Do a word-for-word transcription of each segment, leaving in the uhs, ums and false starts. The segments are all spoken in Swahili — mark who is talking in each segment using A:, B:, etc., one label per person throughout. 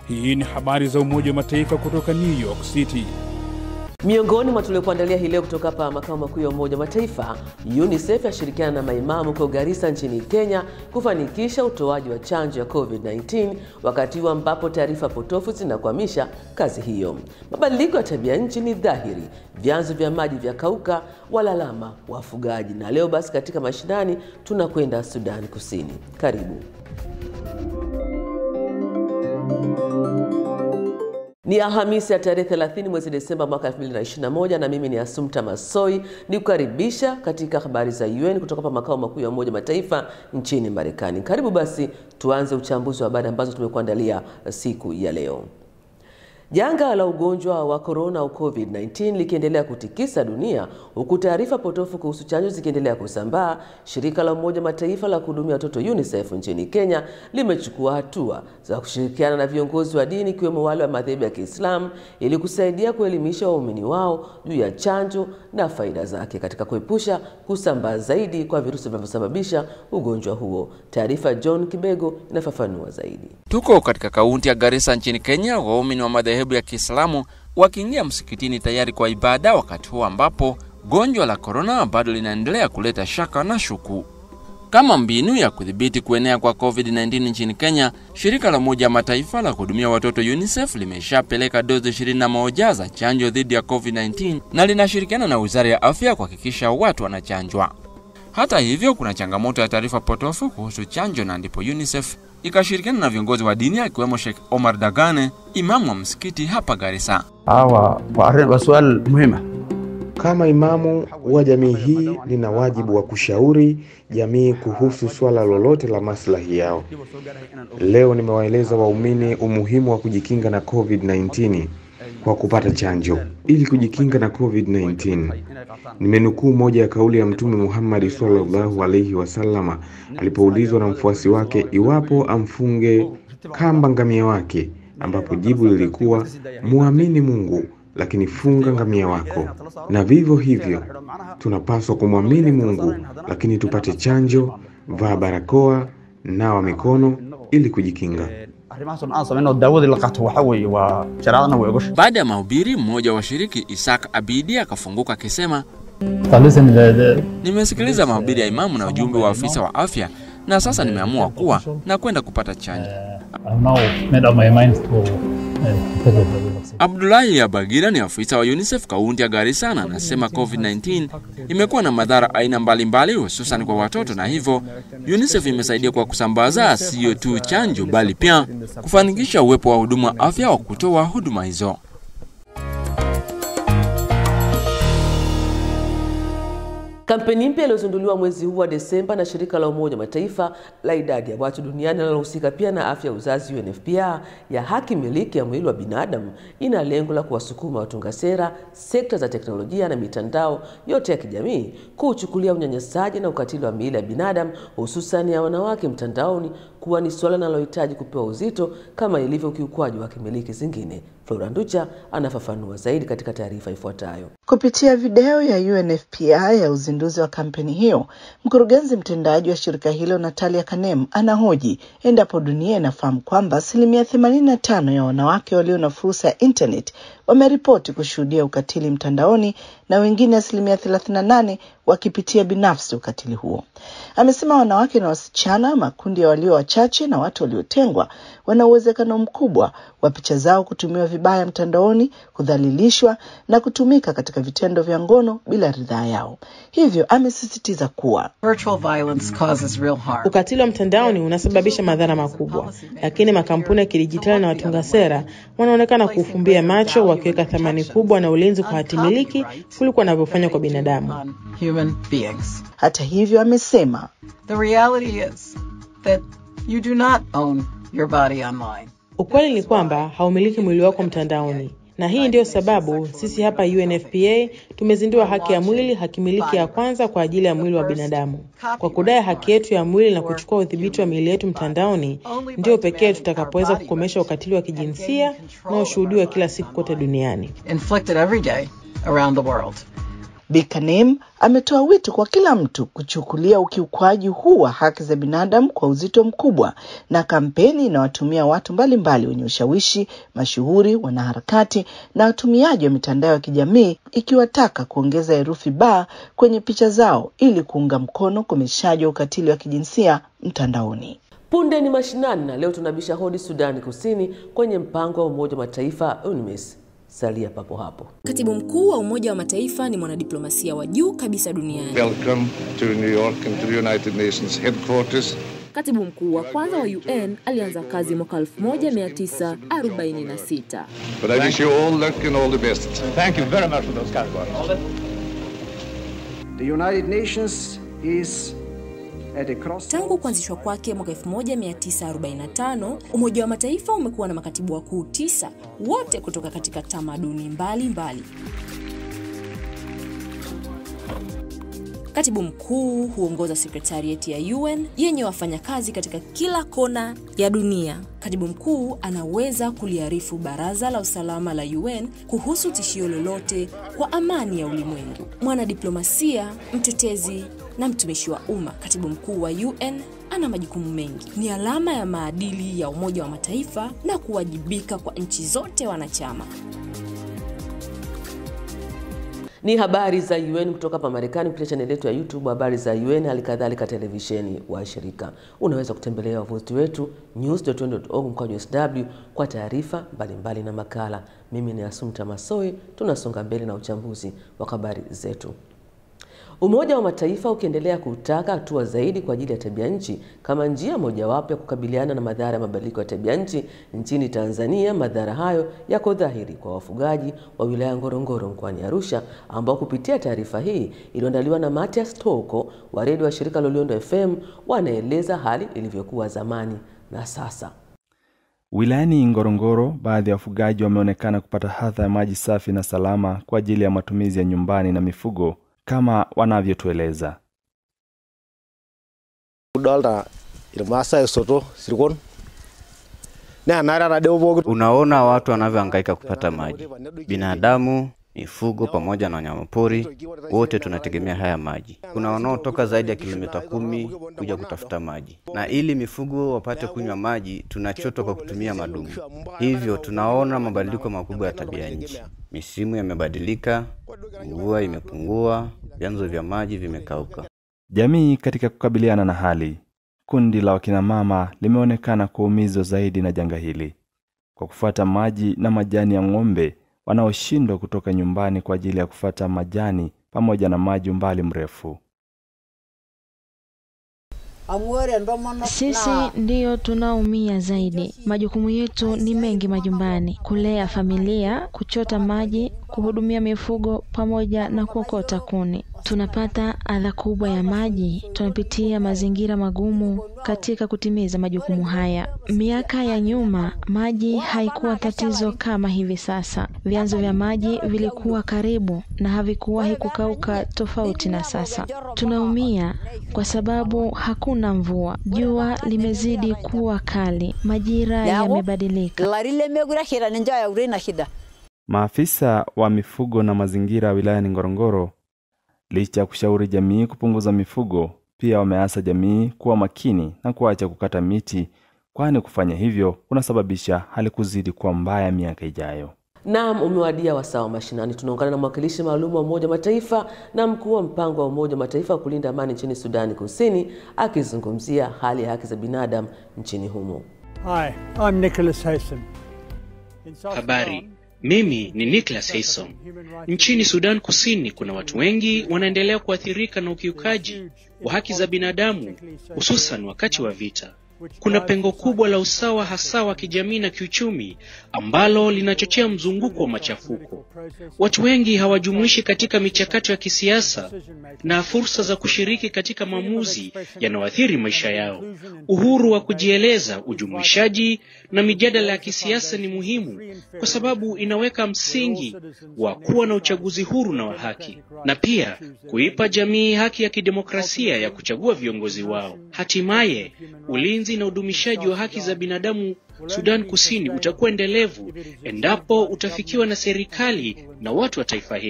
A: Hii ni habari za Umoja wa Mataifa kutoka New York City.
B: Miongoni mwa tuliokuandalia hii leo kutoka hapa makao makuu ya Umoja wa Mataifa, UNICEF yashirikiana na Maimamu kwa Garissa nchini Kenya kufanikisha utoaji wa chanjo ya COVID nineteen wakati huu ambapo taarifa potofu zinakwamisha kazi hiyo. Mabadiliko ya tabia nchi ni dhahiri, vyanzo vya maji vya kauka, walalama wafugaji. Na leo basi katika mashinani tunakwenda Sudan Kusini. Karibu. Ni Alhamisi ya tarehe thelathini mwezi Desemba mwaka elfu mbili na ishirini na moja na mimi ni Asumta Masoi ni kukaribisha katika habari za U N kutoka hapa makao makuu ya Umoja wa Mataifa nchini Marekani. Karibu basi tuanze uchambuzi wa habari ambazo tumekuandalia siku ya leo. Janga la ugonjwa wa corona au COVID nineteen likiendelea kutikisa dunia, huku taarifa potofu kuhusu chanjo zikiendelea kusambaa, shirika la Umoja Mataifa la kuhudumia watoto UNICEF nchini Kenya limechukua hatua za kushirikiana na viongozi wa dini kiwemo wale wa madhehebu ya Kiislamu ili kusaidia kuelimisha waumini wao juu ya chanjo na faida zake katika kuepusha kusambaa zaidi kwa virusi vinavyosababisha ugonjwa huo. Taarifa John Kibego inafafanua zaidi.
C: Tuko katika kaunti ya Garissa nchini Kenya, waumini wa madhehebu ya Kiislamu wakiingia msikitini tayari kwa ibada wakati huo ambapo gonjwa la corona bado linaendelea kuleta shaka na shuku. Kama mbinu ya kudhibiti kuenea kwa COVID nineteen nchini Kenya, shirika la Umoja wa Mataifa la kuhudumia watoto UNICEF limeshapeleka dozi ishirini na moja za chanjo dhidi ya COVID nineteen na linashirikiana na Wizara ya Afya kuhakikisha watu wanachanjwa. Hata hivyo, kuna changamoto ya taarifa potofu kuhusu chanjo, na ndipo UNICEF ikashirikiana na viongozi wa dini akiwemo Sheikh Omar Dagane, imamu wa msikiti hapa Garissa.
D: Hawa wa swali muhimu.
E: Kama imamu wa jamii hii nina wajibu wa kushauri jamii kuhusu swala lolote la maslahi yao. Leo nimewaeleza waumini umuhimu wa kujikinga na COVID nineteen kwa kupata chanjo ili kujikinga na COVID nineteen. Nimenukuu moja ya kauli ya Mtume Muhammad sallallahu alaihi wasallama alipoulizwa na mfuasi wake iwapo amfunge kamba ngamia wake, ambapo jibu lilikuwa muamini Mungu lakini funga ngamia wako. Na vivyo hivyo tunapaswa kumwamini Mungu lakini tupate chanjo, vaa barakoa, nawa mikono ili kujikinga.
C: Baada ya mahubiri, mmoja wa washiriki Isaac Abidi akafunguka akisema, nimesikiliza mahubiri ya imamu na ujumbe wa afisa wa afya na sasa nimeamua kuwa na kwenda kupata chanjo. Abdullahi Abagira ni afisa wa UNICEF kaunti ya Garissa na anasema COVID nineteen imekuwa na madhara aina mbalimbali hususan kwa watoto, na hivyo UNICEF imesaidia kwa kusambaza sio tu chanjo bali pia kufanikisha uwepo wa huduma wa afya wa kutoa huduma hizo.
B: Kampeni mpya iliyozinduliwa mwezi huu wa Desemba na shirika la Umoja wa Mataifa la idadi ya watu duniani linalohusika pia na afya uzazi U N F P A ya haki miliki ya mwili wa binadamu ina lengo la kuwasukuma watunga sera, sekta za teknolojia na mitandao yote ya kijamii kuchukulia unyanyasaji na ukatili wa miili ya binadamu hususan ya wanawake mtandaoni kuwa ni swala linalohitaji kupewa uzito kama ilivyo ukiukwaji wa kimiliki zingine. Flora Nducha anafafanua zaidi katika taarifa ifuatayo.
F: Kupitia video ya U N F P A ya uzinduzi wa kampeni hiyo, mkurugenzi mtendaji wa shirika hilo Natalia Kanem anahoji endapo dunia inafahamu kwamba asilimia themanini na tano ya wanawake walio na fursa ya internet wameripoti kushuhudia ukatili mtandaoni na wengine asilimia thelathini na nane wakipitia binafsi ukatili huo. Amesema wanawake na wasichana, makundi ya walio wachache na watu waliotengwa wana uwezekano mkubwa wa picha zao kutumiwa vibaya mtandaoni, kudhalilishwa na kutumika katika vitendo vya ngono bila ridhaa yao. Hivyo amesisitiza kuwa
G: virtual violence causes real harm.
H: Ukatili wa mtandaoni unasababisha madhara makubwa, lakini makampuni ya kidijitali na watunga sera wanaonekana kufumbia macho wakiweka thamani kubwa na ulinzi kwa hati miliki kuliko wanavyofanya kwa binadamu.
G: Human beings.
F: Hata hivyo amesema
G: the reality is that you do not own your body online.
H: Ukweli ni kwamba haumiliki mwili wako mtandaoni. Na hii ndio sababu sisi hapa U N F P A tumezindua haki ya mwili, haki miliki ya kwanza kwa ajili ya mwili wa binadamu. Kwa kudai haki yetu ya mwili na kuchukua udhibiti wa miili yetu mtandaoni, ndio pekee tutakapoweza kukomesha ukatili wa kijinsia unaoshuhudiwa kila siku kote duniani.
G: Inflicted every day around the world.
F: Bikanem ametoa wito kwa kila mtu kuchukulia ukiukwaji huu wa haki za binadamu kwa uzito mkubwa, na kampeni inawatumia watu mbalimbali wenye ushawishi, mashuhuri, wanaharakati na watumiaji wa mitandao ya kijamii, ikiwataka kuongeza herufi ba kwenye picha zao ili kuunga mkono ukomeshaji wa ukatili wa kijinsia mtandaoni.
B: Punde ni mashinani, na leo tunabisha hodi Sudani Kusini kwenye mpango wa Umoja wa Mataifa U N M I S. Salia papo hapo.
I: Katibu mkuu wa Umoja wa Mataifa ni mwanadiplomasia wa juu kabisa duniani.
J: Welcome to New York and to the United Nations headquarters.
I: Katibu mkuu wa kwanza wa U N alianza kazi mwaka elfu moja mia tisa arobaini na sita.
J: But I wish you all luck and all the best.
D: Thank you very much for those kind words. The United Nations is
I: Tangu kuanzishwa kwake mwaka elfu moja mia tisa arobaini na tano, Umoja wa Mataifa umekuwa na makatibu wakuu tisa, wote kutoka katika tamaduni mbali mbali. Katibu mkuu huongoza sekretarieti ya U N yenye wafanyakazi katika kila kona ya dunia. Katibu mkuu anaweza kuliarifu Baraza la Usalama la U N kuhusu tishio lolote kwa amani ya ulimwengu. Mwanadiplomasia, mtetezi na mtumishi wa umma, katibu mkuu wa U N ana majukumu mengi. Ni alama ya maadili ya Umoja wa Mataifa na kuwajibika kwa nchi zote wanachama.
B: Ni habari za U N kutoka hapa Marekani kupitia channel yetu ya YouTube Habari za U N, halikadhalika televisheni wa shirika. Unaweza kutembelea wavuti wetu news dot u n dot org mkwaju S W kwa taarifa mbalimbali na makala. Mimi ni Asumta Masoi, tunasonga mbele na uchambuzi wa habari zetu. Umoja wa Mataifa ukiendelea kutaka hatua zaidi kwa ajili ya tabia nchi kama njia mojawapo ya kukabiliana na madhara ya mabadiliko ya tabia nchi nchini Tanzania. Madhara hayo yako dhahiri kwa wafugaji wa wilaya Ngorongoro mkoani Arusha, ambao kupitia taarifa hii iliyoandaliwa na Matias Toko wa redio wa shirika Loliondo F M wanaeleza hali ilivyokuwa zamani na sasa.
K: Wilayani Ngorongoro, baadhi ya wafugaji wameonekana kupata hadha ya maji safi na salama kwa ajili ya matumizi ya nyumbani na mifugo, kama wanavyotueleza.
L: Unaona watu wanavyohangaika kupata maji. Binadamu, mifugo pamoja na wanyamapori wote tunategemea haya maji. Kuna wanaotoka zaidi ya kilomita kumi kuja kutafuta maji. Na ili mifugo wapate kunywa maji, tunachota kwa kutumia madumu. Hivyo tunaona mabadiliko makubwa ya tabia nchi. Misimu yamebadilika, mvua imepungua, vyanzo vya maji vimekauka.
K: Jamii katika kukabiliana na hali, kundi la wakina mama limeonekana kuumizwa zaidi na janga hili kwa kufuata maji na majani ya ng'ombe wanaoshindwa kutoka nyumbani kwa ajili ya kufuata majani pamoja na maji umbali mrefu.
M: Sisi ndiyo tunaumia zaidi. Majukumu yetu ni mengi majumbani: kulea familia, kuchota maji, kuhudumia mifugo pamoja na kuokota kuni. Tunapata adha kubwa ya maji, tunapitia mazingira magumu katika kutimiza majukumu haya. Miaka ya nyuma maji haikuwa tatizo kama hivi sasa. Vyanzo vya maji vilikuwa karibu na havikuwahi kukauka tofauti na sasa. Tunaumia kwa sababu hakuna mvua. Jua limezidi kuwa kali. Majira yamebadilika.
K: Maafisa wa mifugo na mazingira wilayani Ngorongoro, licha ya kushauri jamii kupunguza mifugo, pia wameasa jamii kuwa makini na kuacha kukata miti, kwani kufanya hivyo kunasababisha hali kuzidi kuwa mbaya miaka ijayo.
B: Naam, umewadia wasaa wa mashinani. Tunaungana na mwakilishi maalum wa Umoja wa Mataifa na mkuu wa mpango wa Umoja wa Mataifa wa kulinda amani nchini Sudani Kusini, akizungumzia hali ya haki za binadamu nchini humo.
N: Hi, I'm Nicholas Haysom.
O: Habari, mimi ni Nicholas Haysom. Nchini Sudan Kusini kuna watu wengi wanaendelea kuathirika na ukiukaji wa haki za binadamu, hususan wakati wa vita. Kuna pengo kubwa la usawa hasa wa kijamii na kiuchumi ambalo linachochea mzunguko wa machafuko. Watu wengi hawajumuishi katika michakato ya kisiasa na fursa za kushiriki katika maamuzi yanayoathiri maisha yao. Uhuru wa kujieleza, ujumuishaji na mijadala ya kisiasa ni muhimu kwa sababu inaweka msingi wa kuwa na uchaguzi huru na wa haki, na pia kuipa jamii haki ya kidemokrasia ya kuchagua viongozi wao. Hatimaye, ulinzi na udumishaji wa haki za binadamu Sudan Kusini utakuwa endelevu endapo utafikiwa na serikali na watu wa taifa hilo.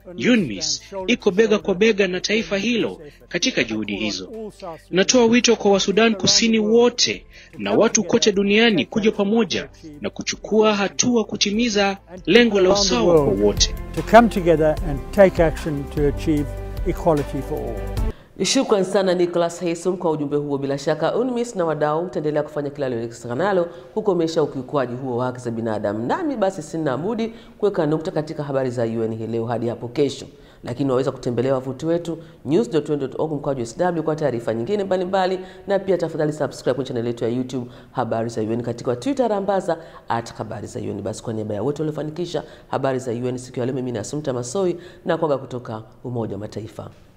O: UNMISS iko bega kwa bega na taifa hilo katika juhudi hizo. Natoa wito kwa Wasudan Kusini wote na watu kote duniani kuja pamoja na kuchukua hatua kutimiza lengo la usawa kwa wote.
N: To come together and take action to achieve equality for all.
B: Shukran sana Nicholas Haysom kwa ujumbe huo. Bila shaka UNMISS na wadau mtaendelea kufanya kila liwezekanalo kukomesha ukiukwaji huo wa haki za binadamu. Nami basi sina budi kuweka nukta katika habari za U N hii leo hadi hapo kesho. Lakini waweza kutembelea wavuti wetu news dot u n dot org mkwaju S W kwa taarifa nyingine mbalimbali, na pia tafadhali subscribe kwenye channel yetu ya YouTube Habari za U N, katika Twitter rambaza at habari za U N. Basi kwa niaba ya wote waliofanikisha habari za U N siku ya leo, mimi ni Asumta Masoi na kwaga kutoka Umoja wa Mataifa.